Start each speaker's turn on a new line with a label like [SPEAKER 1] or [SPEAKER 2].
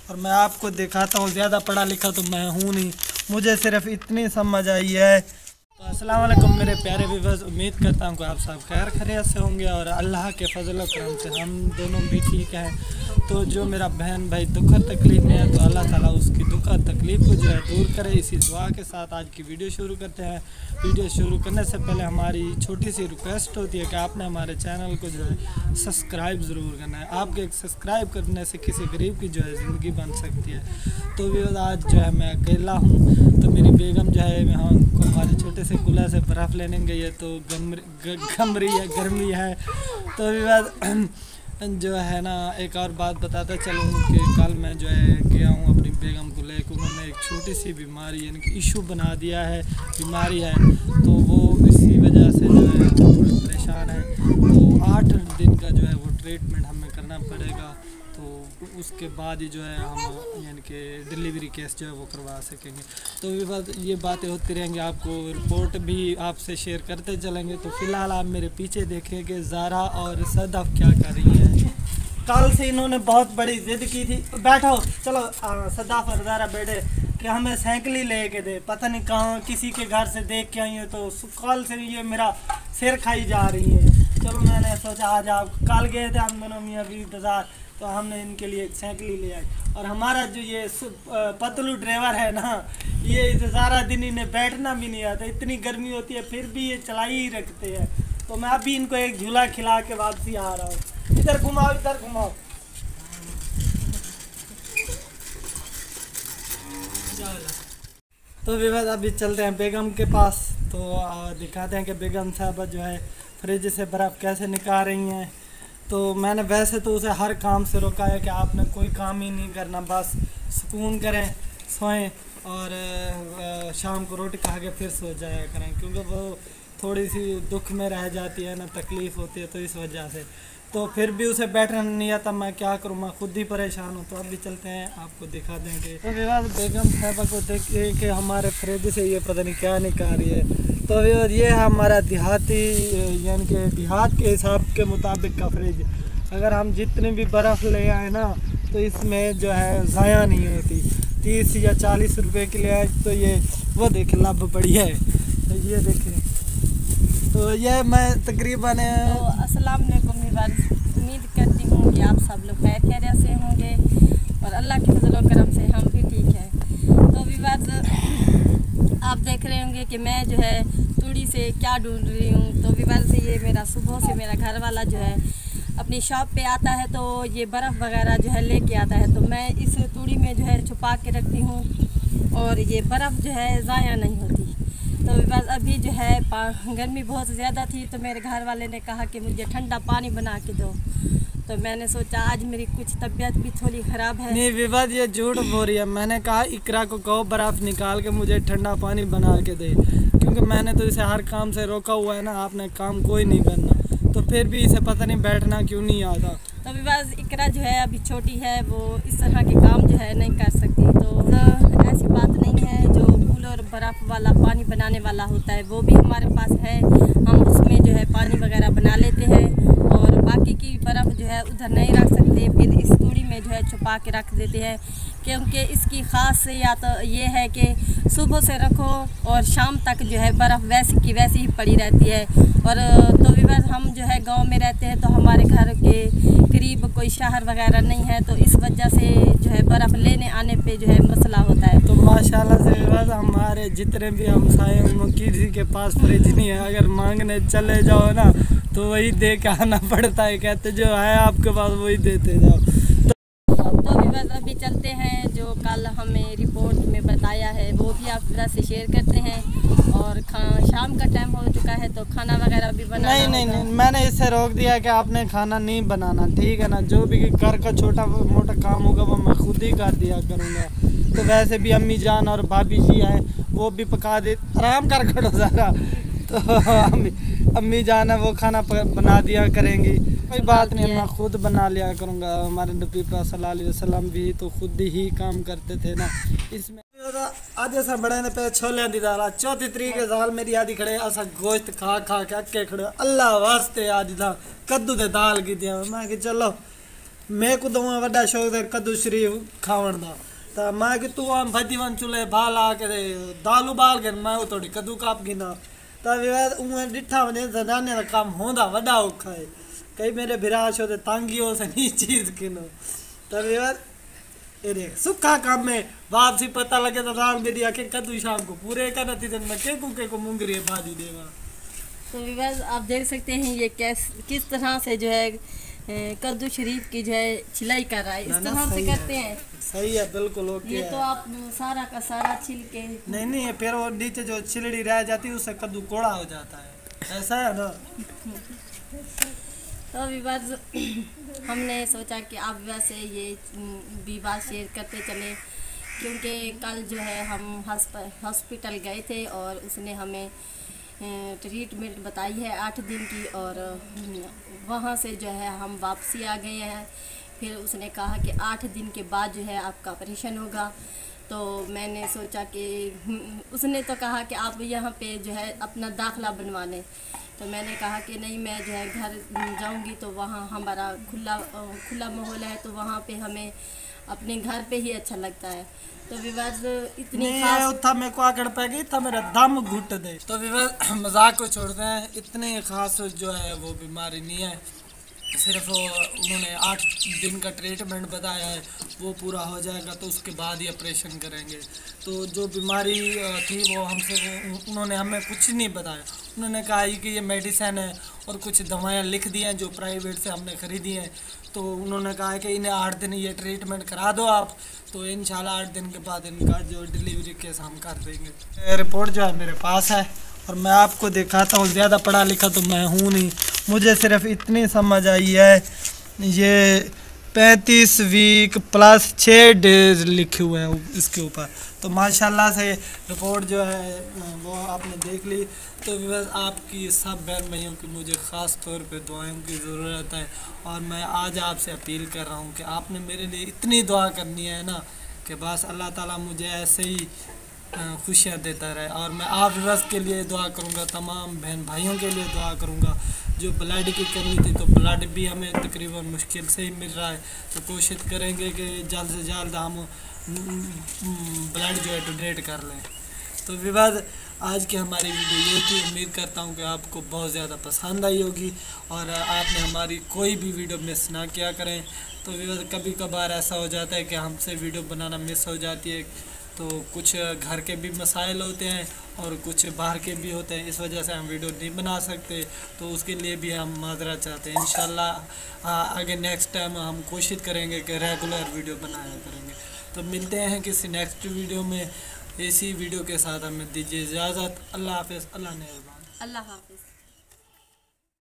[SPEAKER 1] और मैं आपको दिखाता हूँ। ज़्यादा पढ़ा लिखा तो मैं हूँ नहीं, मुझे सिर्फ इतनी समझ आई है। तो अस्सलाम वालेकुम मेरे प्यारे व्यूअर्स, उम्मीद करता हूँ कि आप सब खैर खैरियत से होंगे और अल्लाह के फजल व करम से हम दोनों भी ठीक हैं। तो जो मेरा बहन भाई दुख और तकलीफ़ में है, तो अल्लाह ताला उसकी दुख और तकलीफ़ को जो है दूर करे। इसी दुआ के साथ आज की वीडियो शुरू करते हैं। वीडियो शुरू करने से पहले हमारी छोटी सी रिक्वेस्ट होती है कि आपने हमारे चैनल को जो है सब्सक्राइब ज़रूर करना है। आपके एक सब्सक्राइब करने से किसी गरीब की जो है ज़िंदगी बन सकती है। तो भी आज जो है मैं अकेला हूँ, तो मेरी बेगम जो है यहाँ हमारे छोटे से कुल्ला से बर्फ़ लेने गई है, तो गम रही है, गर्मी है। तो अभी बाद जो है ना एक और बात बताता चलूँ कि कल मैं जो है गया हूँ अपनी बेगम को लेकर। उन्होंने एक छोटी सी बीमारी यानी कि इशू बना दिया है, बीमारी है, तो वो इसी वजह से जो है थोड़े परेशान है। तो 8 दिन का जो है वो ट्रीटमेंट हमें करना पड़ेगा, तो उसके बाद ही जो है हम यानी कि डिलीवरी केस जो है वो करवा सकेंगे। तो ये बातें होती रहेंगी, आपको रिपोर्ट भी आपसे शेयर करते चलेंगे। तो फ़िलहाल आप मेरे पीछे देखें कि ज़ारा और सदफ क्या कर रही हैं। कल से इन्होंने बहुत बड़ी ज़िद की थी। बैठो, चलो सदफ और ज़ारा बैठे कि हमें साइकिल ही ले के दे। पता नहीं कहाँ किसी के घर से देख के आई है, तो कल से ये मेरा सिर खाई जा रही है। चलो मैंने सोचा आज आप कल गए थे हम दोनों मियाँ बीवी बाज़ार, तो हमने इनके लिए एक साइकिल ही ले आई। और हमारा जो ये पतलू ड्राइवर है ना, ये सारा दिन इन्हें बैठना भी नहीं आता, इतनी गर्मी होती है फिर भी ये चलाई ही रखते हैं। तो मैं अभी इनको एक झूला खिला के वापसी आ रहा हूँ। इधर घुमाओ, इधर घुमाओ। तो विवाद अभी चलते हैं बेगम के पास, तो दिखाते हैं कि बेगम साहबा जो है फ्रिज से बर्फ़ कैसे निकाल रही हैं। तो मैंने वैसे तो उसे हर काम से रोका है कि आपने कोई काम ही नहीं करना, बस सुकून करें, सोएं और शाम को रोटी खा के फिर सो जाया करें, क्योंकि वो थोड़ी सी दुख में रह जाती है ना, तकलीफ़ होती है, तो इस वजह से। तो फिर भी उसे बैठना नहीं आता, मैं क्या करूँ, मैं खुद ही परेशान हूँ। तो अभी चलते हैं, आपको दिखा देंगे। तो विवाद बेगम साहबा को देख के हमारे फ्रिज से ये पता नहीं क्या निकाल रही है। तो ये है हमारा देहाती यानी कि देहात के हिसाब के मुताबिक का फ्रिज। अगर हम जितनी भी बर्फ़ ले आए ना, तो इसमें जो है ज़ाया नहीं होती। 30 या 40 रुपए के लिए आए, तो ये वो देखें लब पड़ी है, तो ये देखें। तो ये मैं तकरीबन
[SPEAKER 2] तो अस्सलाम वालेकुम, उम्मीद करती हूँ कि आप सब लोग खैर खैरियत से होंगे और अल्लाह के फजल व करम से हम भी ठीक हैं। तो विवाद आप देख रहे होंगे कि मैं जो है तूड़ी से क्या ढूंढ रही हूँ। तो विवाद से ये मेरा सुबह से मेरा घर वाला जो है अपनी शॉप पे आता है, तो ये बर्फ़ वगैरह जो है लेके आता है, तो मैं इस तूड़ी में जो है छुपा के रखती हूँ और ये बर्फ़ जो है ज़ाया नहीं होती। तो बस अभी जो है गर्मी बहुत ज़्यादा थी, तो मेरे घर वाले ने कहा कि मुझे ठंडा पानी बना के दो। तो मैंने सोचा आज मेरी कुछ तबीयत भी थोड़ी ख़राब है।
[SPEAKER 1] नहीं विवाद ये झूठ बोल रही है। मैंने कहा इकरा को कहो बर्फ़ निकाल के मुझे ठंडा पानी बना के दे, क्योंकि मैंने तो इसे हर काम से रोका हुआ है ना, आपने काम कोई नहीं करना, तो फिर भी इसे पता नहीं बैठना क्यों नहीं आता।
[SPEAKER 2] तो बस इकरा जो है अभी छोटी है, वो इस तरह के काम जो है नहीं कर सकती। तो ऐसी बात नहीं है, जो कूलर बर्फ़ वाला पानी बनाने वाला होता है वो भी हमारे पास है, हम उसमें जो है पानी वगैरह बना लेते हैं और बाकी की बर्फ़ जो है उधर नहीं रख सकते, फिर इस तूड़ी में जो है छुपा के रख देते हैं, क्योंकि इसकी ख़ास या तो ये है कि सुबह से रखो और शाम तक जो है बर्फ़ वैसी की वैसी ही पड़ी रहती है। और तो भी बस हम जो है गांव में रहते हैं, तो हमारे घर के करीब कोई शहर वगैरह नहीं है, तो इस वजह से जो है बर्फ़ लेने आने पे जो है मसला होता है।
[SPEAKER 1] तो माशाल्लाह से बस हमारे जितने भी हमसाए उनको किसी के पास फ्रिज नहीं है, अगर मांगने चले जाओ ना तो वही दे के आना पड़ता है, कहते जो है आपके पास वही देते जाओ।
[SPEAKER 2] तो भी बस अभी चलते हैं, जो कल हमें रिपोर्ट में बताया है वो भी आप तरह से शेयर करते हैं। और शाम का टाइम हो चुका है, तो खाना वगैरह भी बनाना
[SPEAKER 1] नहीं, मैंने इससे रोक दिया कि आपने खाना नहीं बनाना, ठीक है ना। जो भी घर का छोटा मोटा काम होगा वो मैं खुद ही कर दिया करूँगा। तो वैसे भी अम्मी जान और भाभी जी आए, वो भी पका दे, आराम कर खड़ो ज़रा। तो अम्मी जान है वो खाना बना दिया करेंगी, कोई बात नहीं, मैं खुद बना लिया करूँगा। हमारे नबी सल्लल्लाहु अलैहि वसल्लम भी तो खुद ही काम करते थे ना। इसमें आज ऐसा बड़े ने पे छोले दी दाल 34 तरीक के साल मेरी आदि खड़े ऐसा गोश्त खा खा के अक्के खड़े, अल्लाह वास्ते आज दा कद्दू दे दाल की दिया। मैं कि चलो मैं को तो वड्डा शौक है कद्दू शरीफ खावण दा। तो मैं कि तू आम भजी वन चूल्हे भाल आके दाल उबाल के मैं थोड़ी कद्दू काप गिना। तो विवाद उहे डिठा वने जनाने दा काम होंदा वड्डा औखा है। कई मेरे भिराश होते तांगियों से नहीं चीज किनो। तो विवाद ये देख सुखा काम में वापसी पता लगे तो रात मेरी आंखें कद्दू शाम को पूरे का नतीजन में के को मुंगरी भाजी देवा।
[SPEAKER 2] तो विवाद आप देख सकते हैं ये किस तरह से जो है कद्दू शरीफ की जो है छिलाई कर रहा है, इस तरह से करते हैं।
[SPEAKER 1] सही है बिल्कुल ओके।
[SPEAKER 2] ये तो आप सारा का सारा छिल के
[SPEAKER 1] नहीं फिर वो नीचे जो छिलड़ी रह जाती है उससे कद्दू कोड़ा हो जाता है, ऐसा है ना।
[SPEAKER 2] तो विवाद हमने सोचा कि आप वैसे ये विवाद शेयर करते चले, क्योंकि कल जो है हम हॉस्पिटल गए थे और उसने हमें ट्रीटमेंट बताई है 8 दिन की, और वहाँ से जो है हम वापसी आ गए हैं। फिर उसने कहा कि 8 दिन के बाद जो है आपका ऑपरेशन होगा। तो मैंने सोचा कि उसने तो कहा कि आप यहाँ पे जो है अपना दाखला बनवा लें। तो मैंने कहा कि नहीं, मैं जो है घर जाऊँगी तो वहाँ हमारा खुला माहौल है, तो वहाँ पे हमें अपने घर पे ही अच्छा लगता है। तो विवाद इतनी खास
[SPEAKER 1] था मेरे को आकड़ पे गई था, मेरा दम घुट दे। तो विवाद मजाक को छोड़ते हैं, इतनी खास जो है वो बीमारी नहीं है। सिर्फ उन्होंने 8 दिन का ट्रीटमेंट बताया है, वो पूरा हो जाएगा तो उसके बाद ही ऑपरेशन करेंगे। तो जो बीमारी थी वो उन्होंने हमें कुछ नहीं बताया। उन्होंने कहा कि ये मेडिसिन है और कुछ दवाएं लिख दी हैं जो प्राइवेट से हमने ख़रीदी हैं। तो उन्होंने कहा कि इन्हें 8 दिन ये ट्रीटमेंट करा दो आप, तो इंशाल्लाह 8 दिन के बाद इनका जो डिलीवरी केस हम कर देंगे। रिपोर्ट जो है मेरे पास है और मैं आपको दिखाता हूँ। ज़्यादा पढ़ा लिखा तो मैं हूँ नहीं, मुझे सिर्फ इतनी समझ आई है, ये 35 वीक प्लस 6 डेज लिखे हुए हैं इसके ऊपर। तो माशाल्लाह से रिपोर्ट जो है वो आपने देख ली। तो बस आपकी सब बहन भाइयों की मुझे ख़ास तौर पे दुआओं की ज़रूरत है, और मैं आज आपसे अपील कर रहा हूँ कि आपने मेरे लिए इतनी दुआ करनी है ना कि बस अल्लाह ताला मुझे ऐसे ही खुशियाँ देता रहे। और मैं आप बस के लिए दुआ करूँगा, तमाम बहन भाइयों के लिए दुआ करूँगा। जो ब्लड की कमी थी तो ब्लड भी हमें तकरीबन मुश्किल से ही मिल रहा है, तो कोशिश करेंगे कि जल्द से जल्द हम ब्लड जो है डोनेट कर लें। तो विवाद आज की हमारी वीडियो ये थी। उम्मीद करता हूँ कि आपको बहुत ज़्यादा पसंद आई होगी और आपने हमारी कोई भी वीडियो मिस ना किया करें। तो विवाद कभी कभार ऐसा हो जाता है कि हमसे वीडियो बनाना मिस हो जाती है, तो कुछ घर के भी मसाइल होते हैं और कुछ बाहर के भी होते हैं, इस वजह से हम वीडियो नहीं बना सकते। तो उसके लिए भी हम माजरा चाहते हैं। इंशाल्लाह आगे नेक्स्ट टाइम हम कोशिश करेंगे कि रेगुलर वीडियो बनाया करेंगे। तो मिलते हैं किसी नेक्स्ट वीडियो में। इसी वीडियो के साथ हमें दीजिए इजाज़त। अल्लाह हाफ़िज़। अल्लाह नेगहबान।
[SPEAKER 2] अल्लाह हाफ़िज़।